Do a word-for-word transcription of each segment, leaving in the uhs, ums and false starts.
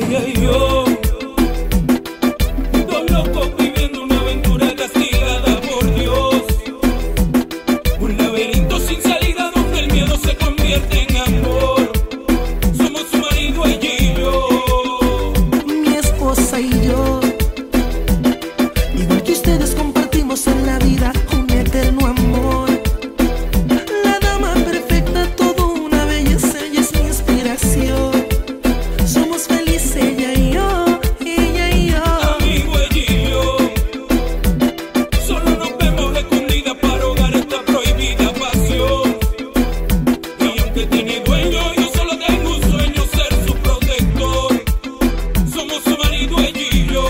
ella y yo. Dos locos viviendo una aventura castigada por Dios. Un laberinto sin salida donde el miedo se convierte en amor. Somos su marido, ella y yo. Mi esposa y yo. Igual que ustedes compartimos en la vida un eterno amor. La dama perfecta, todo una belleza, ella es mi inspiración. Somos felices ella y yo, ella y yo. Amigo, ella y yo. Solo nos vemos escondidas para ahogar esta prohibida pasión. Y aunque tiene dueño, yo solo tengo un sueño, ser su protector. Somos su marido, ella y yo.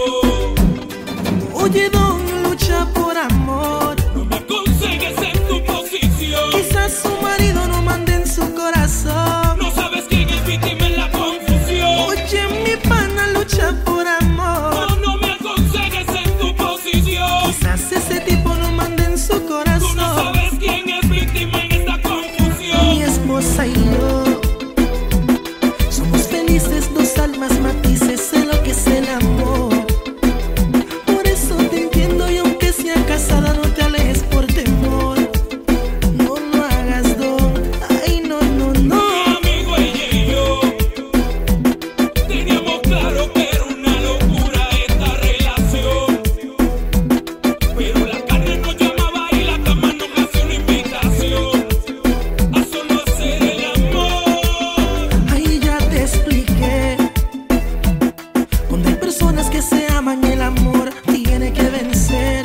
Oye, don, lucha por amor. No me aconsejes en tu posición. Quizás su marido no mande en su corazón. No sabes quién es víctima en la confusión. Oye, mi pana lucha por amor. No, no me aconsejes en tu posición. Quizás ese tipo no mande en su Tú no corazón. sabes quién es víctima en esta confusión. Mi esposa y yo somos felices, dos almas matices, sé lo que es el amor. Por eso te entiendo y aunque sea casada no te alejes por temor. No lo hagas, don. Ay, no, no, no. Mi amigo, ella y yo teníamos claro que era una locura esta relación. Pero la carne nos llamaba y la cama nos hacía una invitación a solo hacer el amor. Ahí ya te expliqué. Cuando hay personas que se aman, el amor tiene que vencer.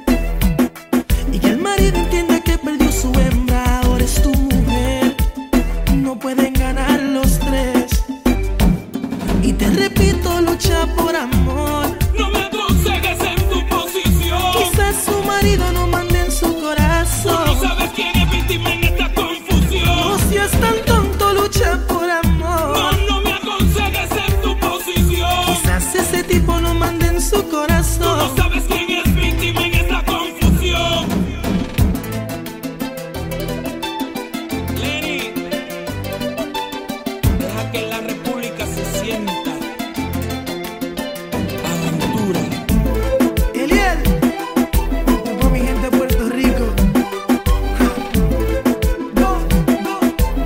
Y que el marido entienda que perdió su hembra, ahora es tu mujer. No pueden ganar los tres. Y te repito, lucha por amor. No me aconsejes en tu posición. Quizás su marido no mande en su Tú no corazón. sabes quién es víctima en esta confusión. No seas tan tonto, lucha por No, amor. no me aconsejes en tu posición. Quizás ese tipo no mande en su Tú no corazón. sabes quién es víctima en esta confusión. Lenny, deja que la república se sienta. Aventura. Eliel, por mi gente de Puerto Rico. Go, go.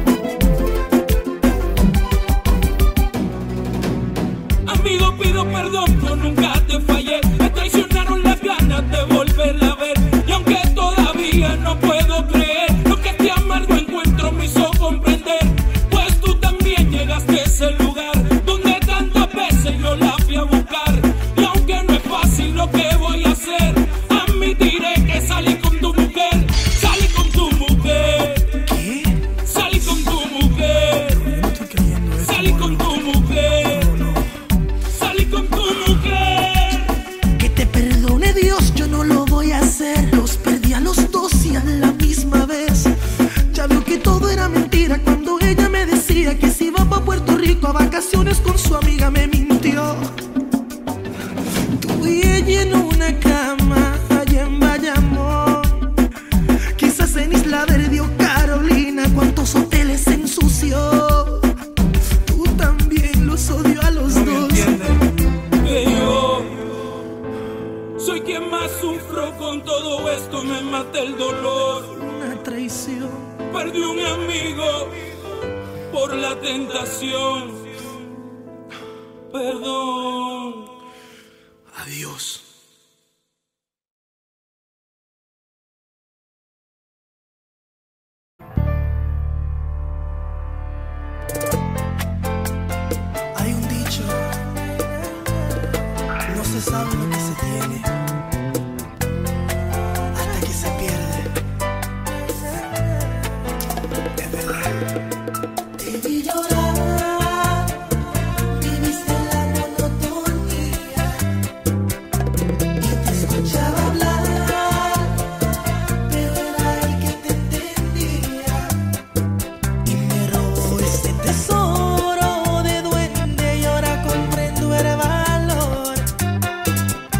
Amigo, pido perdón, yo nunca te fallé. Me traicionaron las ganas de volverla a ver. Y aunque todavía no puedo creer lo que este amargo encuentro me hizo comprender, pues tú también llegaste a ese lugar donde tantas veces yo la fui a buscar. Y aunque no es fácil lo que voy a hacer, admitiré que salí con tu mujer. Salí con tu mujer. ¿Qué? Salí con tu mujer. Yo no estoy creyendo esto. Salí con tu mujer. No, no. Salí con tu mujer. Que te perdone Dios, yo no lo voy a hacer. Los perdí a los dos y a la misma vez. Ya veo que todo era mentira cuando ella me decía que se iba pa' Puerto Rico a vacaciones con su amiga, me mintió. Tú y ella en una cama allá en Bayamón. Quizás en Isla Verde o Carolina, cuántos hoteles se ensució. Tú también los odio a los No me dos. entiendes que yo soy quien más sufro con todo esto. Me mata el dolor. Una traición. Perdí un amigo por la tentación. Perdón. Adiós. Hay un dicho, no se sabe lo que se tiene hasta que se pierde. Es verdad. Te vi llorar, viviste la monotonía y te escuchaba hablar, pero era el que te entendía y me robó ese tesoro de duende y ahora comprendo el valor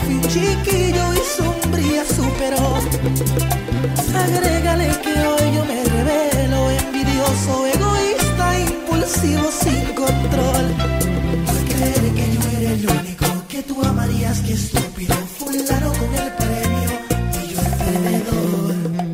fui un chiquillo y sombría superó. Agrégale que hoy yo me revelo, envidioso, egoísta, impulsivo, sin control. Por creer que yo era el único que tú amarías, que estúpido, fulano con el premio y yo el perdedor.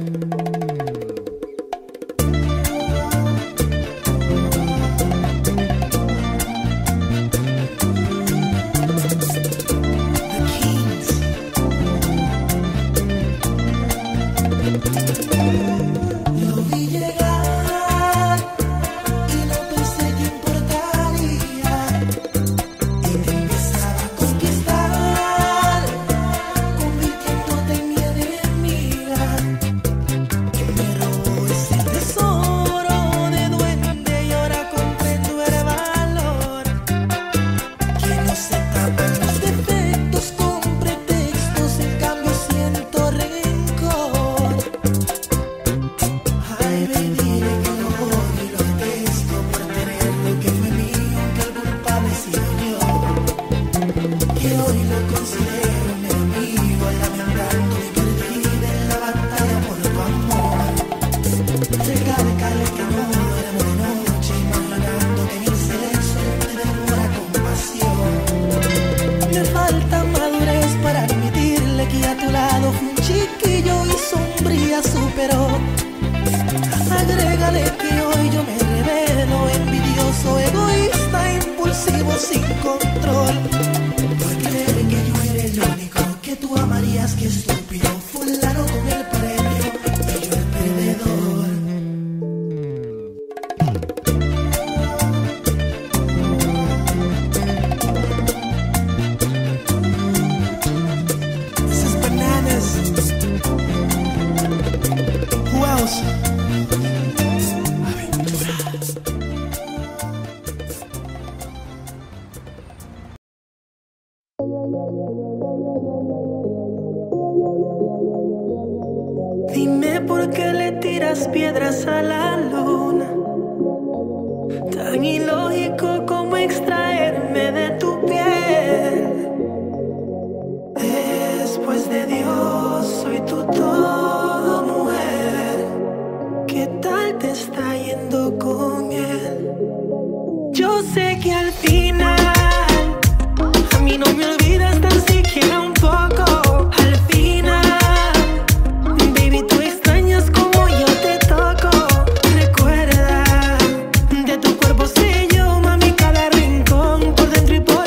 Agrégale que hoy yo me revelo, envidioso, egoísta, impulsivo, sin control. Por creer que yo era el único que tú amarías, que estúpido, fulano con el premio y yo el perdedor. Esas bananas. Who else? Dime por qué le tiras piedras a la luna. Tan ilógico como extraerme de tu piel. Después de Dios soy tu todo, mujer. ¿Qué tal te está yendo con él? Yo sé que al final a mí no me olvidas tan siquiera un poco. Al final de tu cuerpo sé yo, mami, cada rincón, por dentro y por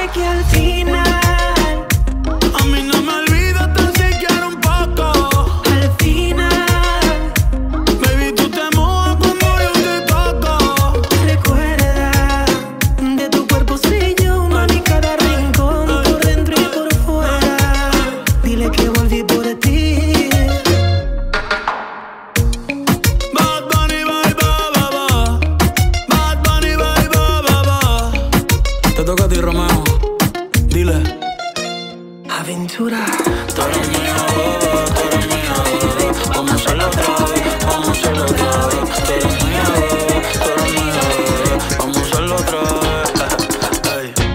sé que al final a mí no me olvidas tan siquiera un poco. Al final, baby, tú te mojas cuando yo te toco. recuerda, de tu cuerpo sé yo, mami, cada rincón, por dentro y por fuera. Dile que volví por ti. Bad Bunny, bye, bye, bye, bye. Bad Bunny, bye, bye, bye, bye. Te toca a ti, Romeo. Dile. Aventura. Tú eres mía, bebé, tú eres mía, bebé. Vamos a hacerlo otra vez, vamos a hacerlo otra vez. Tú eres mía, bebé, tú eres mía, bebé. Vamos a hacerlo otra vez. Ey.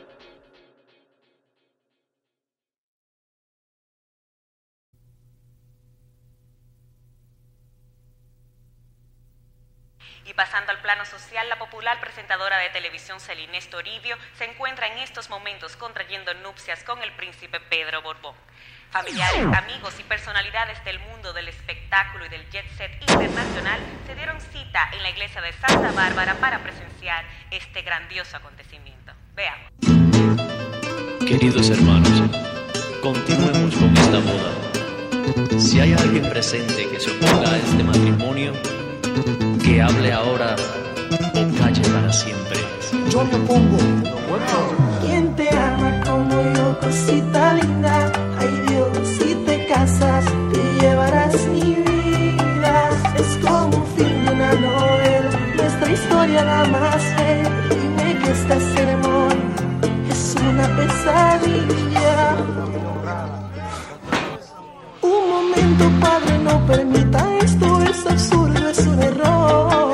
Y pasando al plano social, la popular presentadora de televisión Celines Toribio se encuentra en estos momentos contrayendo nupcias con el príncipe Pedro Borbón. Familiares, amigos y personalidades del mundo del espectáculo y del jet set internacional se dieron cita en la iglesia de Santa Bárbara para presenciar este grandioso acontecimiento. Veamos. Queridos hermanos, continuemos con esta boda. Si hay alguien presente que se oponga a este matrimonio, que hable ahora o calle para siempre. Yo me opongo. ¿Quién te ama como yo, cosita linda? Ay Dios, si te casas, te llevarás mi vida. Es como un fin de una novela, nuestra historia la más bella. Dime que esta ceremonia es una pesadilla. Un momento, padre, no permita esto, es absurdo, es un error.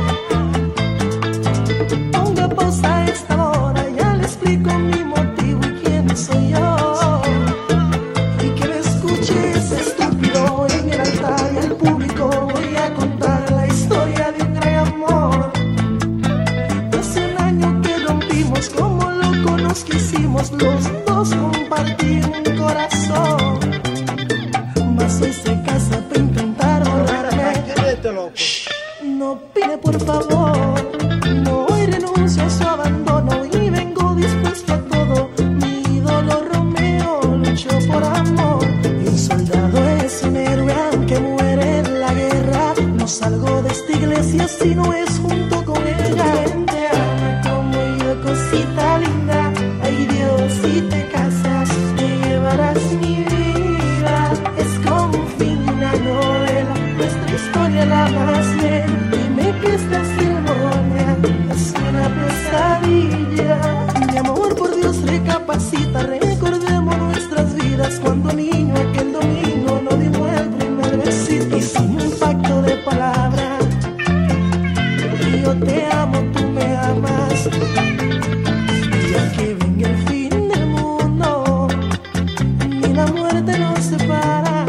Ponga pausa a esta hora, ya le explico mi motivo y quién soy yo. Y que me escuches, estúpido, en el altar y al público voy a contar la historia de un gran amor. Hace un año que rompimos, como loco nos quisimos, los dos compartir un corazón. Mas hoy se casa para intentar borrarme. No pide por favor, no hoy renuncio a su abandono y vengo dispuesto a todo. Mi ídolo Romeo luchó por amor y un soldado es un héroe aunque muere en la guerra. No salgo de esta iglesia si no es junto con ella. Te ama como yo, cosita linda. Ay Dios, si te casas te llevarás mi vida. Es como un fin de una novela, nuestra historia la más bella. Dime que esta ceremonia es una pesadilla. Mi amor, por Dios, recapacita, recordemos nuestras vidas. Cuando niño aquel domingo nos dimos el primer besito. Hicimos un pacto de palabra, y yo te amo, tú me amas. Y aunque venga el fin del mundo, ni la muerte nos separa.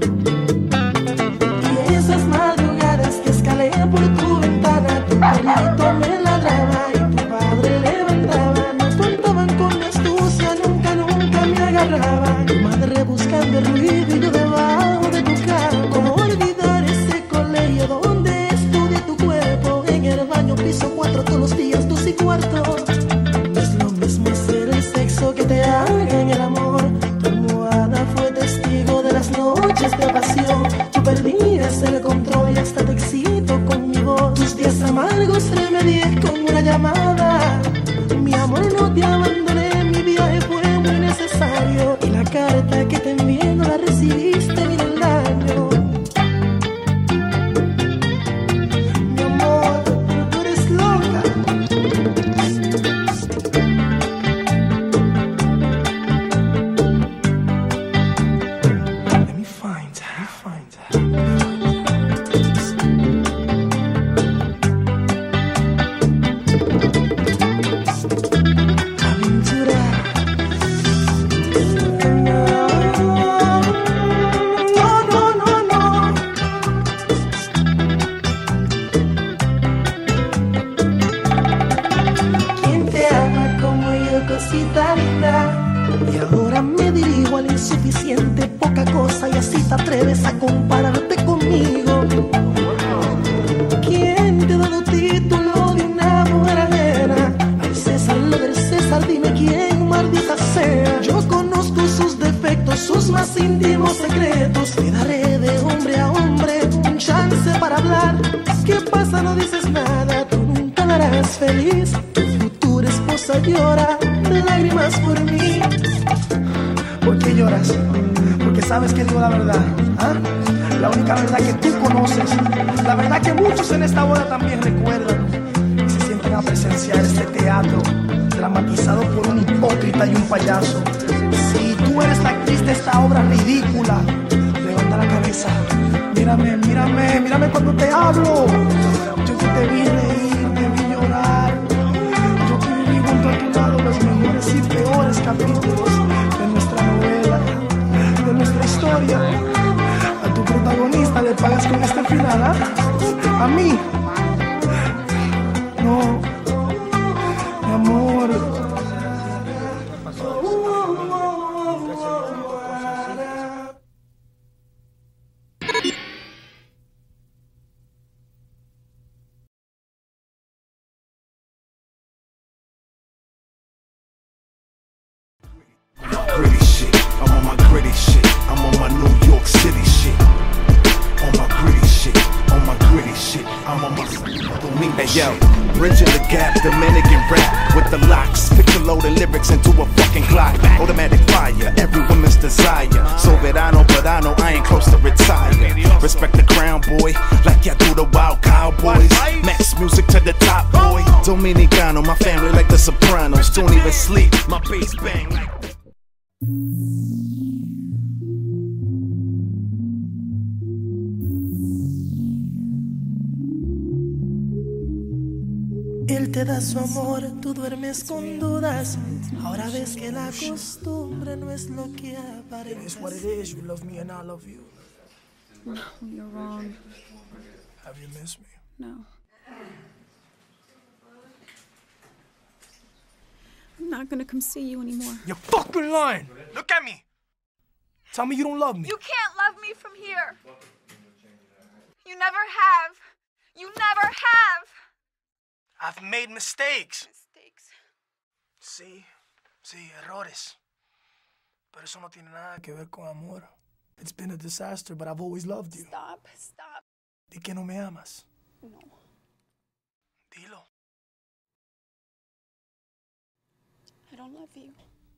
Y esas madrugadas que escalé por tu ventana, tu perrito me ladraba y tu padre levantaba. Nos contaban con astucia, nunca, nunca me agarraba. Tu madre buscando el ruido y yo debajo de tu cama. ¿Cómo olvidar ese colegio donde estudié tu cuerpo? En el baño piso cuatro todos los días, dos y cuarto. No es lo mismo hacer el sexo que te hagan el amor. Tu almohada fue testigo de las noches de pasión. Tú perdías el control y hasta te excito con mi voz. Tus días amargos remedié con una llamada. Mi amor, no te abandoné, mi viaje fue muy necesario. Y la carta que te envié no la recibiste ni del daño. Mi amor, tú eres loca. Let me find her, let me find her. Aventura. No, no, no, no. ¿Quién te ama como yo, cosita linda? Y ahora me dirijo al insuficiente, poca cosa, y así te atreves a compararte conmigo. ¿Quién te ha dado título de una mujer ajena? Al César lo del César, dime quién maldita sea. Yo conozco sus defectos, sus más íntimos secretos. Le daré de hombre a hombre un chance para hablar. ¿Qué pasa? No dices nada, tú nunca la harás feliz. Tu futura esposa llora de lágrimas por mí. ¿Por qué lloras? Porque sabes que digo la verdad, ¿ah? La única verdad que tú conoces, la verdad que muchos en esta boda también recuerdan y se sienten a presenciar este teatro dramatizado por un hipócrita y un payaso. Si tú eres la actriz de esta obra ridícula, levanta la cabeza, mírame, mírame, mírame cuando te hablo. Yo que te vi reír, te vi llorar, yo que viví junto a tu lado los mejores y peores capítulos de nuestra novela, de nuestra historia. A tu protagonista le pagas con este final, ¿ah? A mí no, mi amor. Gritty shit, I'm on my gritty shit, I'm on my New York City shit. On my gritty shit, on my gritty shit, I'm on my Hey yo, bridging the gap, Dominican rap with the locks, picture loading lyrics into a fucking clock. Automatic fire, every woman's desire. So verano, but I know I ain't close to retire. Respect the crown, boy, like ya do the wild cowboys. Max music to the top, boy. Dominicano, my family like the Sopranos. Don't even sleep, my bass bang like. Él te da su amor, tú duermes con dudas. Ahora ves que la costumbre no es lo que aparenta. It's what it is. You love me and I love you. No, you're wrong. Have you missed me? No. I'm not gonna come see you anymore. You're fucking lying. Look at me. Tell me you don't love me. You can't love me from here. You never have. You never have. I've made mistakes. Mistakes. Sí, sí, errores. Pero eso no tiene nada que ver con amor. It's been a disaster, but I've always loved you. Stop, stop. ¿De qué no me amas? No. Dilo. I don't love you.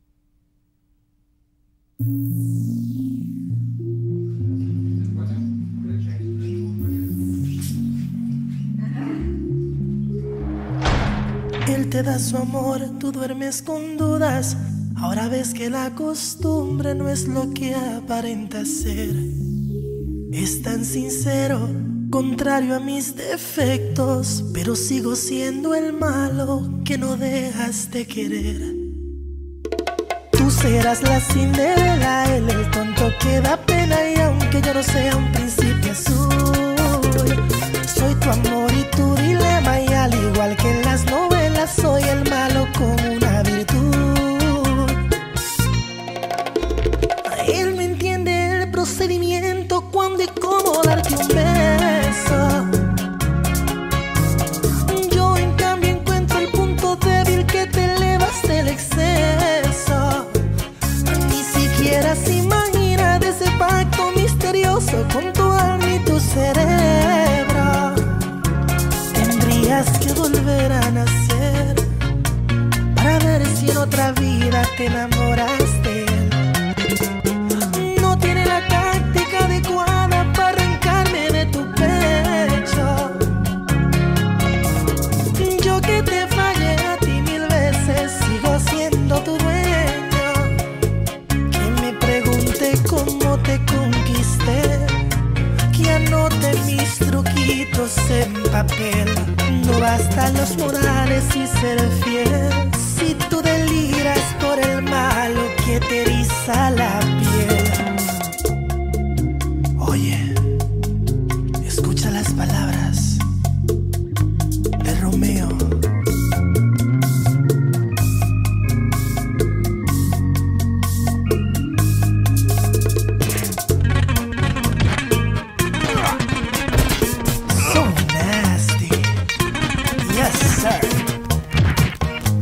Él te da su amor, tú duermes con dudas. Ahora ves que la costumbre no es lo que aparenta ser. Es tan sincero, contrario a mis defectos, pero sigo siendo el malo que no dejas de querer. Tú serás la Cinderela, él el tonto que da pena, y aunque yo no sea un príncipe azul, soy tu amor y tu dilema, y al igual que en las novelas soy el malo con una virtud. Él no entiende el procedimiento, cuándo y cómo darte un beso. Yo en cambio encuentro el punto débil que te elevas del exceso. Ni siquiera se imagina de ese pacto misterioso con tu alma y tu cerebro. Tendrías que volver a nacer para ver si en otra vida te enamoras de él. No tiene la táctica adecuada para arrancarme de tu pecho. Yo que te fallé a ti mil veces, sigo siendo tu dueño. Que me pregunte cómo te conquisté, que anote mis truquitos en papel. No bastan los morales y ser fiel, si tú deliras por el malo que te eriza la piel. Oye, escucha las palabras de Romeo. So nasty. Yes, sir.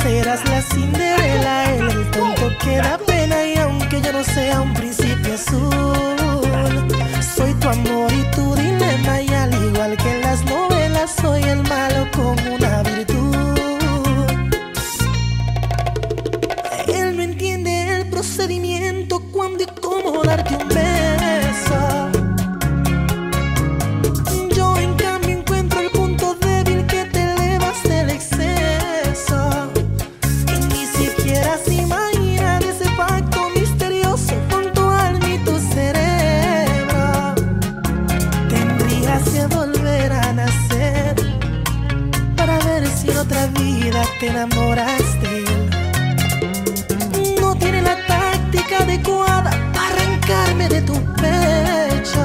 serás la Cinderela, él el tonto que da pena. Y aunque yo no sea un príncipe azul, soy tu amor y tu dilema. Y al igual que en las novelas, soy el malo con una virtud. Él no entiende el procedimiento, cuándo y cómo darte un beso. Yo en cambio encuentro el punto débil, que te elevas del exceso. Y ni siquiera se imagina de ese pacto misterioso con tu alma y tu cerebro. Tendrías que volver a nacer para ver si en otra vida te enamoras de él. No tiene la táctica adecuada para arrancarme de tu pecho.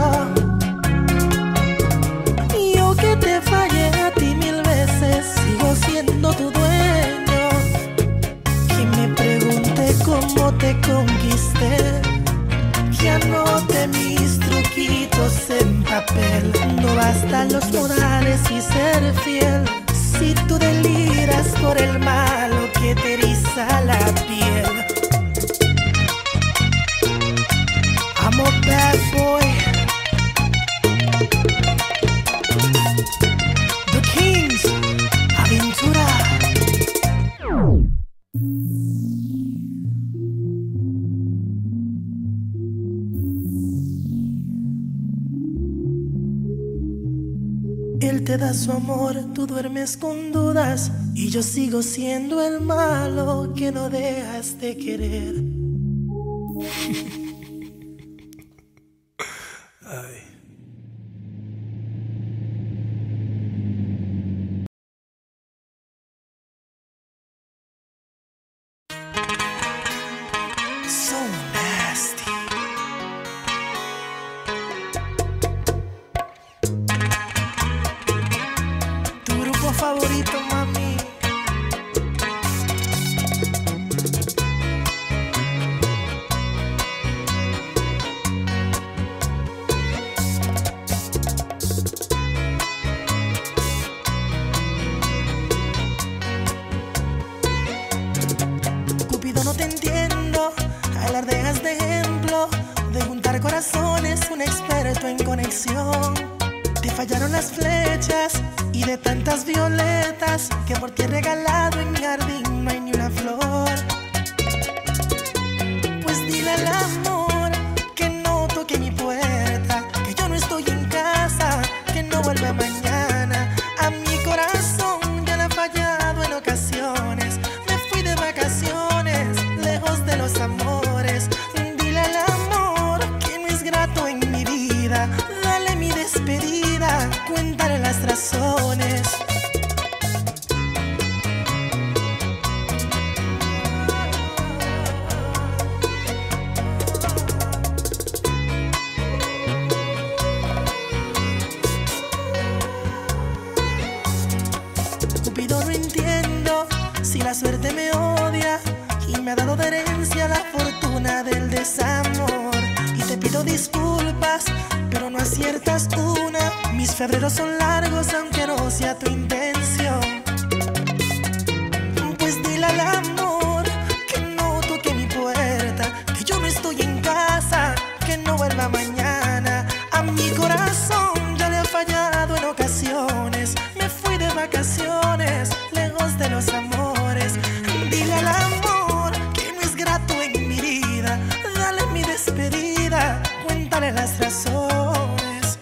Yo que te fallé a ti mil veces, sigo siendo tu dueño. Que me pregunte cómo te conquisté, que anote mis truquitos en papel. No bastan los modales y ser fiel, si tú deliras por el malo que te eriza la piel. I'm a bad boy, The Kings, Aventura. Él te da su amor, tú duermes con dudas, y yo sigo siendo el malo que no dejas de querer. Ay. So nasty. Tu grupo favorito, mami. Cupido, no te entiendo, alardeas de ejemplo, de juntar corazones, un experto en conexión. Te fallaron las flechas y de tantas violetas que por ti he regalado, en mi jardín no hay ni una flor. Pues dile al amor que no toque mi puerta, que yo no estoy en casa, que no vuelva mañana. A mi corazón ya le ha fallado en ocasiones, me fui de vacaciones, lejos de los amores. Dile al amor que no es grato en mi vida, dale mi despedida, cuéntale las razones. Cupido, no entiendo si la suerte me odia y me ha dado de herencia la fortuna del desamor. Y te pido disculpas, pero no aciertas una. Mis febreros son largos, aunque no sea tu intención. Pues dile al amor que no toque mi puerta, que yo no estoy en casa, que no vuelva mañana. A mi corazón ya le ha fallado en ocasiones, me fui de vacaciones, lejos de los amores. Dile al amor que no es grato en mi vida, dale mi despedida, cuéntale las razones.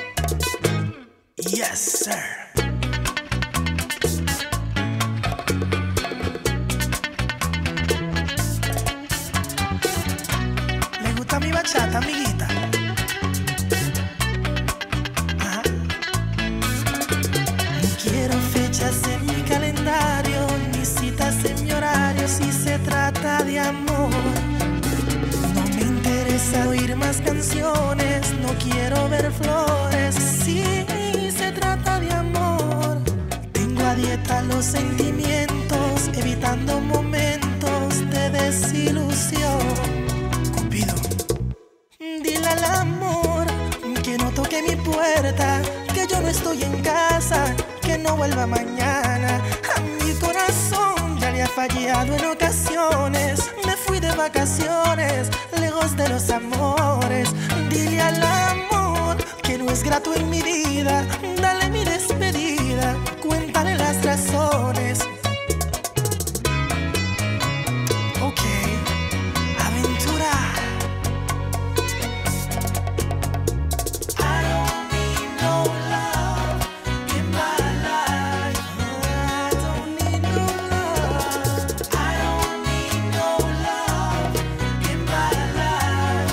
Yes, sir. ¿Le gusta mi bachata, amiguita? Ajá. No quiero fechas en mi calendario, ni citas en mi horario si se trata de amor. No me interesa oír más canciones, no quiero ver flores si se trata de amor. Tengo a dieta los sentimientos, evitando momentos de desilusión. Cupido, dile al amor que no toque mi puerta, que yo no estoy en casa, que no vuelva mañana. A mi corazón ya le ha fallado en ocasiones, me fui de vacaciones, lejos de los amores. Dile al amor que no es grato en mi vida, dale mi despedida, cuéntale las razones. Ok, aventura. I don't need no love in my life. I don't need no love. I don't need no love in my life.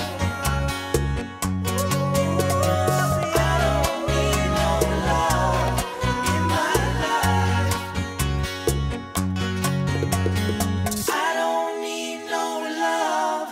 I don't need no love in my life. I don't need no love.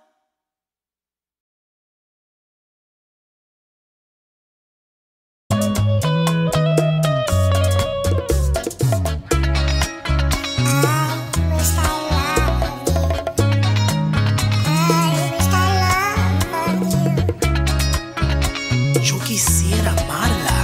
Yo quisiera amarla.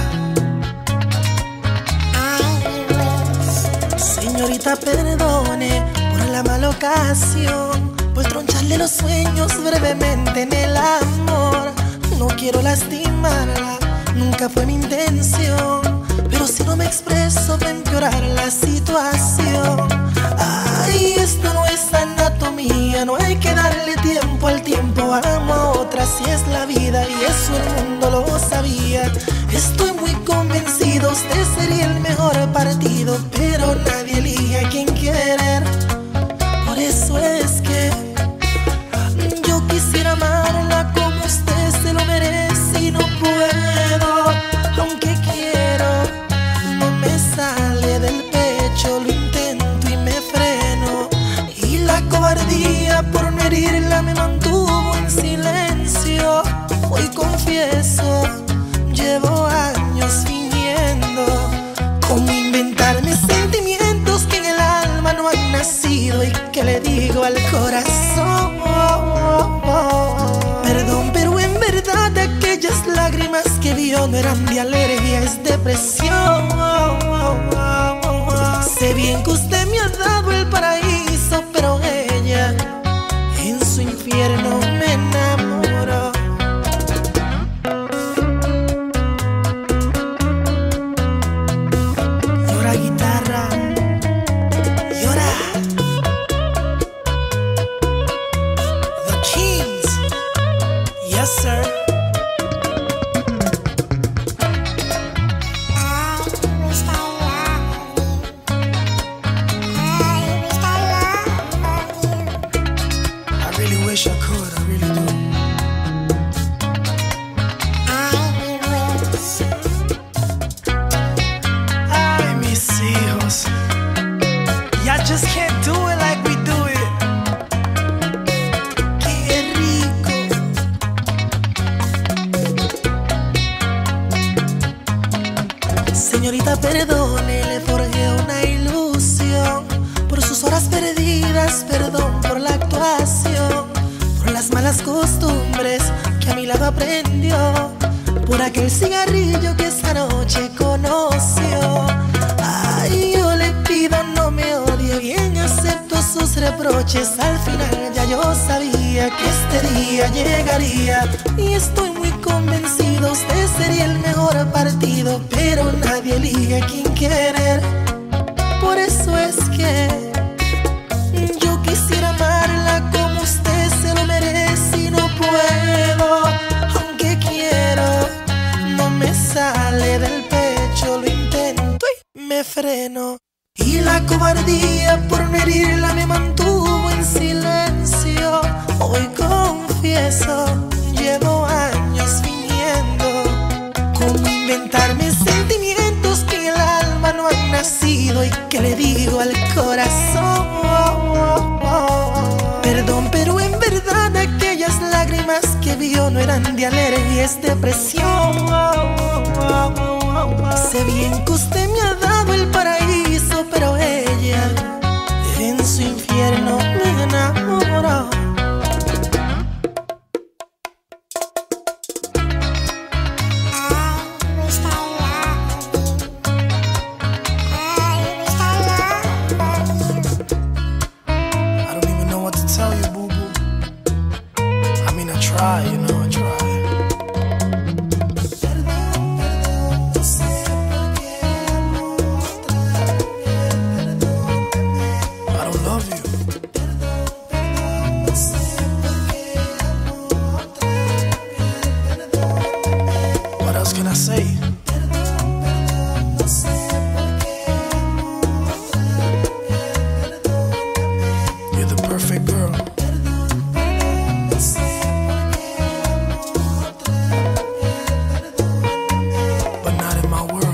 Señorita, perdone por la mala ocasión, por troncharle los sueños brevemente en el amor. No quiero lastimarla, nunca fue mi intención, pero si no me expreso va a empeorar la situación. Ay, esto no es anatomía, no hay que darle tiempo al tiempo. Amo a otra, si es la vida, y eso el mundo lo sabía. Estoy muy convencido, usted sería el mejor partido, pero nadie elige a quien querer. Por eso es que yo quisiera amarla como usted se lo merece y no puedo, aunque quiero, no me sale del pecho, lo intento y me freno, y la cobardía por no herirla me mantuvo en silencio. Hoy confieso, llevo años fingiendo, cómo inventarme sentimientos que en el alma no han nacido y que le digo al corazón. Perdón, pero en verdad aquellas lágrimas que vio no eran de alergia, es depresión. Sé bien que usted me ha dado el paraíso, pero ella en su infierno me enamoró. Llora, guitarra, llora. The Kings, yes sir. I really wish I could, I really do. Ay, mis hijos, ya just can't do it like we do it. Qué rico. Señorita, perdone, le forjé una ilusión por sus horas perdidas, perdón por la actuación, por las malas costumbres que a mi lado aprendió, por aquel cigarrillo que esta noche conoció. Ay, yo le pido no me odie, bien acepto sus reproches. Al final ya yo sabía que este día llegaría, y estoy muy convencido, usted sería el mejor partido, pero nadie elige a quien querer. Por eso es que yo quisiera amarla como usted se lo merece y no puedo, aunque quiero, no me sale del pecho, lo intento y me freno, y la cobardía por no herirla me mantuvo en silencio. Hoy confieso, llevo años fingiendo, cómo inventarme sentimientos que en el alma no han nacido y que le digo al corazón. Perdón, pero en verdad aquellas lágrimas que vio no eran de alergia, es depresión. Sé bien que usted me ha dado el paraíso, pero ella en su infierno me enamoró. love you. What else can I say? You're the perfect girl. But not in my world.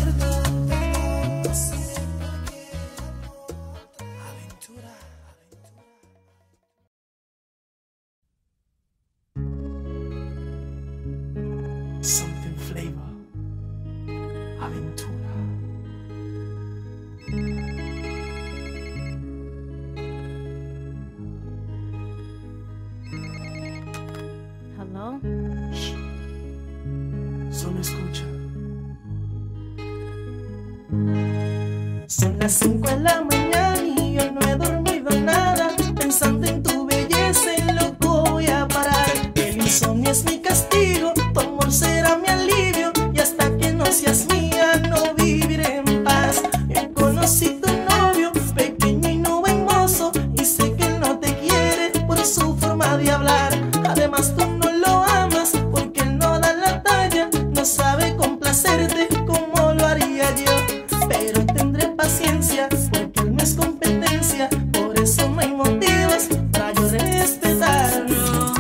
Something flavor. Aventura. Hello? Solo escucha. Son las cinco de la mañana y yo no he dormido nada. Pensando en tu belleza y loco voy a parar. El insomnio es mi castigo, tu amor será mi alivio. Y hasta que no seas mía no viviré en paz. Yo conocí tu novio, pequeño y no buen mozo, y sé que él no te quiere por su forma de hablar. Además tú no lo amas porque él no da la talla. No sabe complacerte como lo haría yo. Pero tendré paciencia porque él no es competencia. Por eso no hay motivos para yo respetarlo.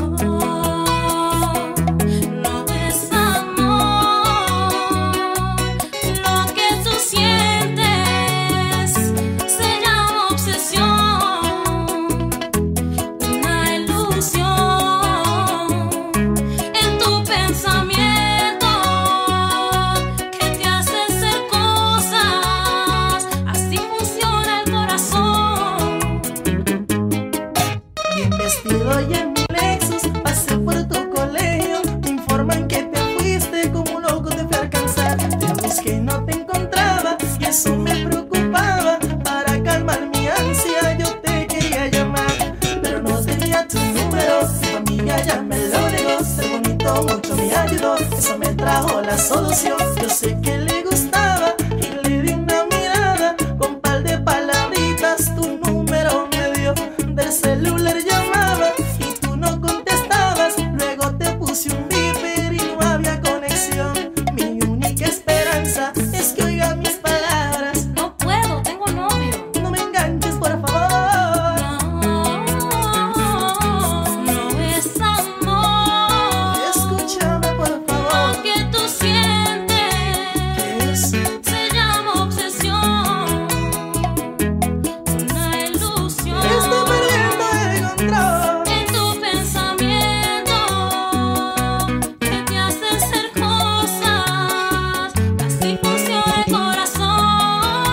No es amor, lo que tú sientes se llama obsesión, una ilusión en tu pensamiento que te hace hacer cosas, así funciona el corazón. Bien vestido y en mi Lexus pasé por tu colegio. Me informan que te fuiste como un loco, te fui a alcanzar. Te busqué y no te encontraba y eso me preocupaba. Para calmar mi ansia yo te quería llamar, pero no tenía tu número. Tu amiga ya me lo negó. Ser bonito mucho me ayudó, eso me trajo la solución. Yo sé que le gustaba y le di una mirada. Con par de palabritas tu número me dio. Del celular llamaba y tú no contestabas. Luego te puse un beeper y no había conexión. Mi única esperanza es que oiga mis palabras. No puedo, tengo novio. No me enganches, por favor. No es amor, Escúchame, por favor. lo que tú sientes ¿Qué es? se llama obsesión, una ilusión Estoy perdiendo el control. en tu pensamiento que te hace hacer cosas, así funciona el corazón.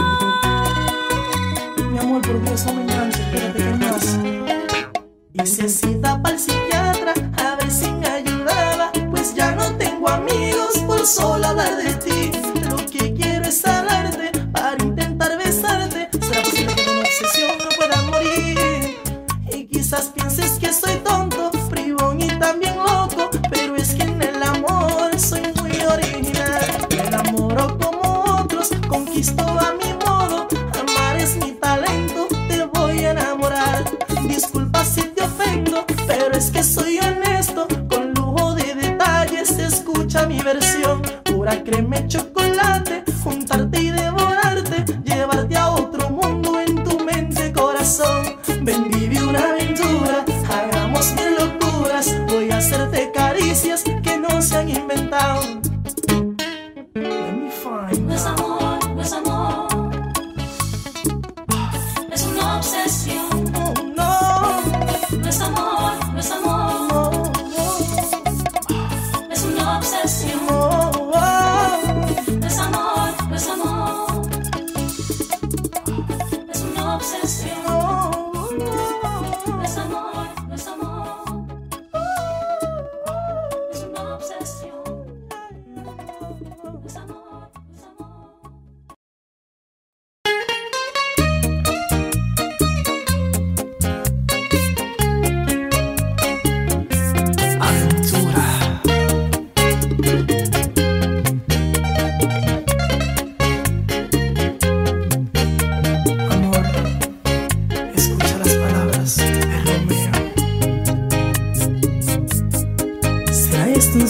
Mi amor, por Dios, no me enganches, espérate, ¿qué más? Hice cita para el psiquiatra a ver si me ayudaba, pues ya no tengo amigos por solo hablar de ti. Lo que quiero es hablarte para intentar besarte. ¿Será posible que de una obsesión no pueda morir? Y quizás pienses que soy tonto, bribón y también loco, pero es que en el amor soy muy original. Me enamoro como otros, conquisto a mi modo. Amar es mi talento, te voy a enamorar. Disculpa si te ofendo, pero es que soy honesto. Con lujo de detalles, escucha mi versión. Pura crema y chocolate, juntarte y devorarte, llevarte a otro mundo en tu mente, corazón. Ven, vive una aventura, hagamos mil locuras. Voy a hacerte caricias que no se han inventado. Let me find No es out. amor, no es amor, es una obsesión. Oh, no, No es amor, no es amor, no, no, es una obsesión. no, oh. No es amor, no es amor, es una obsesión. No es amor, no es amor, es una obsesión. No es amor, no es amor. Aventura. Amor,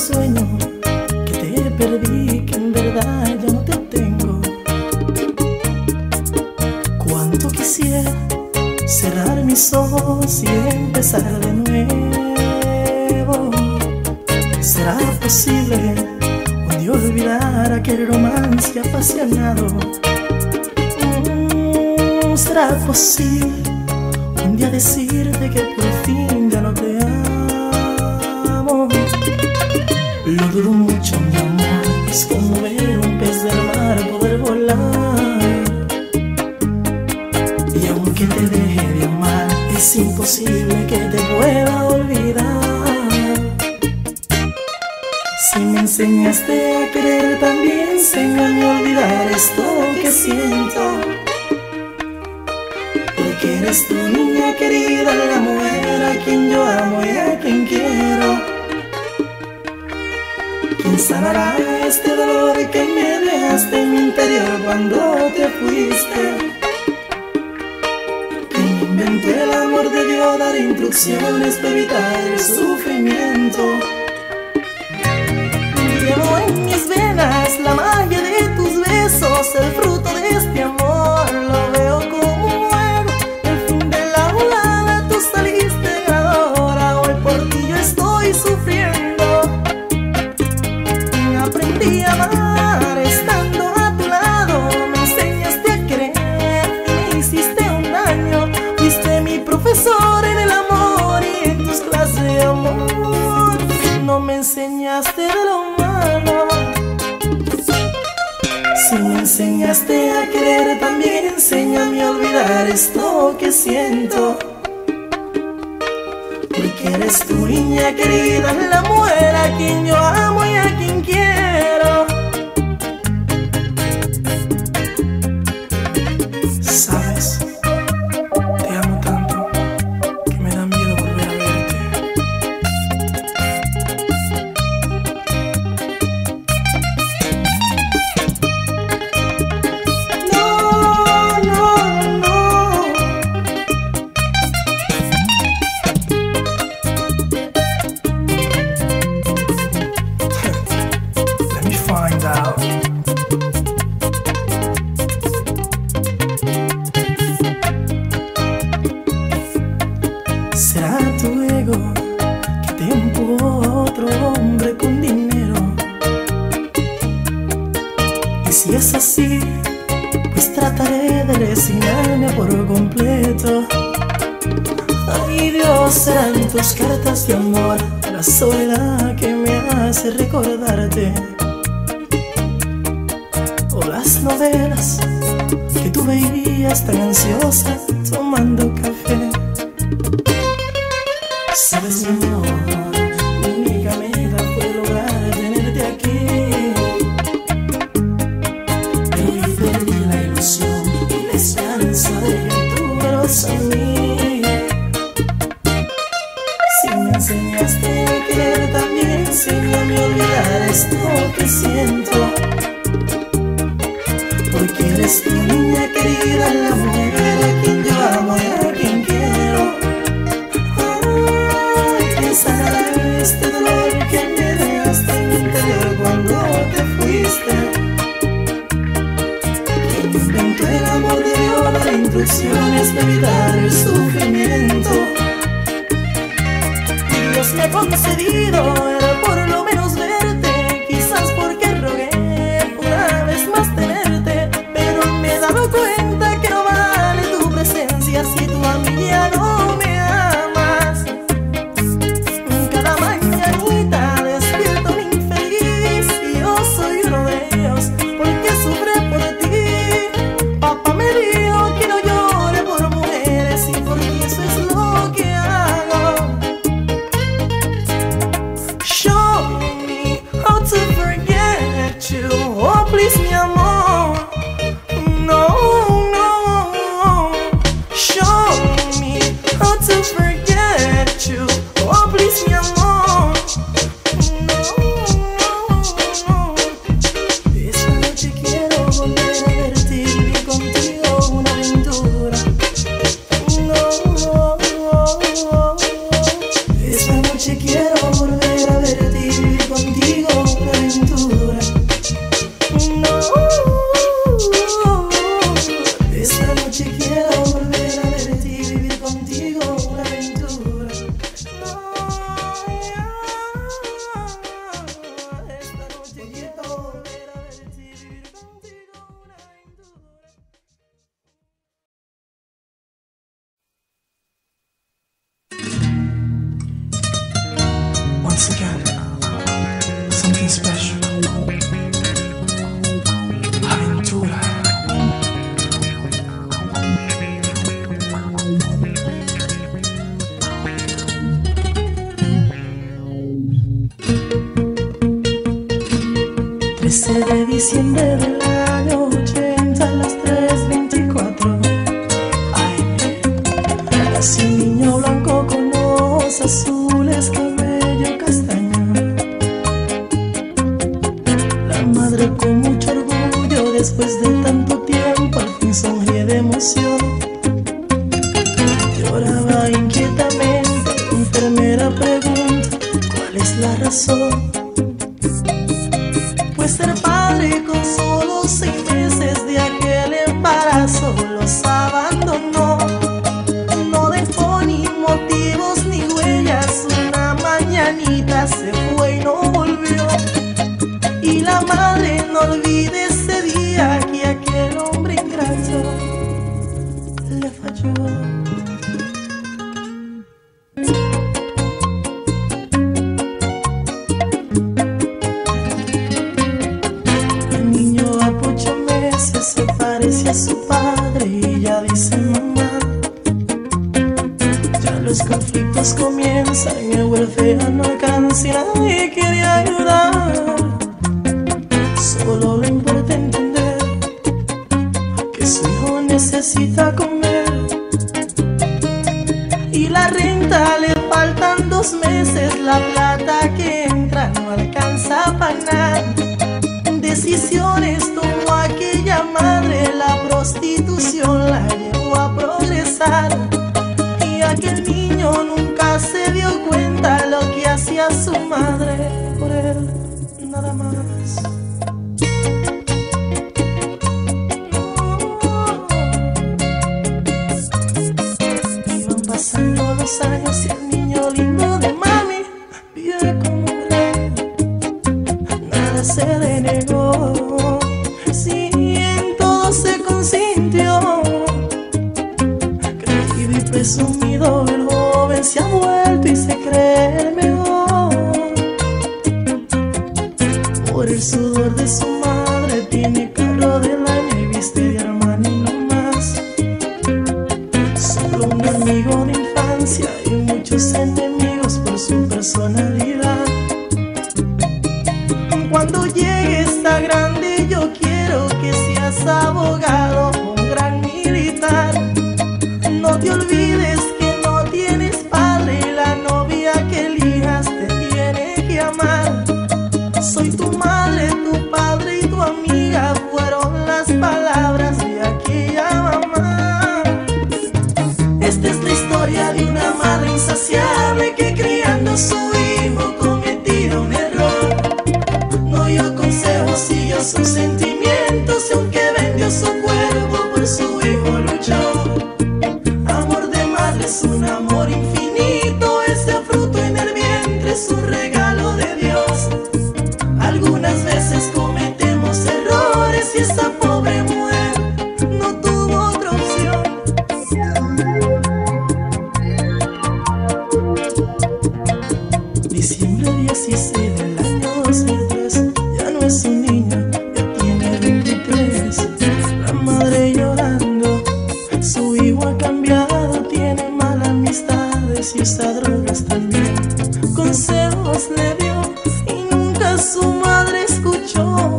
sueño que te perdí, que en verdad ya no te tengo. Cuánto quisiera cerrar mis ojos y empezar de nuevo. ¿Será posible un día olvidar aquel romance apasionado? Mm, ¿Será posible un día decirte que por fin ya no te amo? Lo dudo mucho, mi amor, es como ver un pez del mar poder volar. Y aunque te deje de amar, es imposible que te pueda olvidar. Si me enseñaste a querer, también enséñame a olvidar esto que siento. Porque eres tu niña querida, la mujer a quien yo amo y a quien quiero. ¿Quién sanará este dolor que me dejaste en mi interior cuando te fuiste? ¿Quién inventó el amor debió dar instrucciones para evitar el sufrimiento? Llevo en mis venas la magia de tus besos, el fruto de este amor. Lo veo como un juego, el fin de la volada, tú saliste ganadora. Hoy por ti yo estoy sufriendo. Aprendí a amar estando a tu lado, me enseñaste a querer y me hiciste un daño. Fuiste mi profesor en el amor y en tus clases de amor no me enseñaste de lo malo. Si me enseñaste a querer, también enséñame a olvidar esto que siento. Porque eres tu niña querida, la mujer a quien yo amo y a quien quiero. Sabes, te amo tanto que me da miedo volver a verte. No, no, no. Let me find out. ¿Será tu ego que te empujó a otro hombre con dinero? Y si es así, pues trataré de resignarme por completo. Ay Dios, serán tus cartas de amor, la soledad que me hace recordarte, o las novelas que tú veías tan ansiosa tomando café. Sabes, mi amor, mi única meta fue lograr tenerte aquí, pero hoy perdí la ilusión y la esperanza de que tú vuelvas a mí. Si me enseñaste a querer, también enséñame a olvidar esto que siento. Porque eres tu niña querida, la mujer a quien yo amo y a quien quiero. Sanará este dolor que me dejaste en mi interior cuando te fuiste. Quien inventó el amor debió dar instrucciones para evitar el sufrimiento. Dios me ha concedido el por lo menos verte, quizás porque rogué una vez más tenerte, pero me he dado cuenta que no vale tu presencia si tú a mí ya no me amas. Cada mañanita despierto un infeliz y yo soy uno de ellos porque sufre por ti. Papá me dijo que no llore por mujeres y por ti eso es lo que hago. Yo trece de diciembre del año ochenta a las tres veinticuatro A M. Nació un niño blanco con ojos azules, cabello castaño. La madre con mucho orgullo, después de tanto tiempo, al fin sonríe de emoción. Lloraba inquietamente, la enfermera pregunta cuál es la razón. Pues ser padre con solo seis meses de aquel embarazo los abandonó. No dejó ni motivos ni huellas, una mañanita se fue y no volvió. Y la madre no olvide ese día que aquel hombre ingrato le falló. Se parece a su padre y ella dice mamá. Ya los conflictos comienzan, el welfare no alcanza y nadie quiere ayudar. Solo le importa entender que su hijo necesita comer. Y la renta le faltan dos meses, la plata que entra no alcanza para nada. Decisiones tomó aquella madre, la prostitución la llevó a progresar. Y aquel niño nunca se dio cuenta lo que hacía su madre por él, nada más. Iban pasando los años y el niño lindo de mami vive como un rey. Nada se le negó, sí, en todo se consintió. Creído y presumido, el joven se ha vuelto y se cree el mejor. Por el sudor de su madre tiene carro del año y viste de Armani no más. Solo un amigo de infancia y muchos enemigos por su personalidad. Cuando llegues a grande yo quiero que seas abogado, un gran militar. No te olvides que no tienes padre y la novia que elijas te tiene que amar. Soy tu madre, tu padre y tu amiga, fueron las palabras de aquella mamá. Esta es la historia de una madre insaciable que criando a su hijo cometía un error. No dio consejos, siguió sus sentimientos y aunque vendió su cuerpo por su hijo luchó. Amor de madre es un amor infinito, ese fruto en el vientre es un regalo de Dios. Algunas veces cometemos errores y esa pobre mujer no tuvo otra opción. Diciembre dieciséis del año dos mil tres, ya no es un niño, ya tiene veintitrés. La madre llorando, su hijo ha cambiado, tiene malas amistades y usa drogas también. Consejos le dio y nunca su madre escuchó.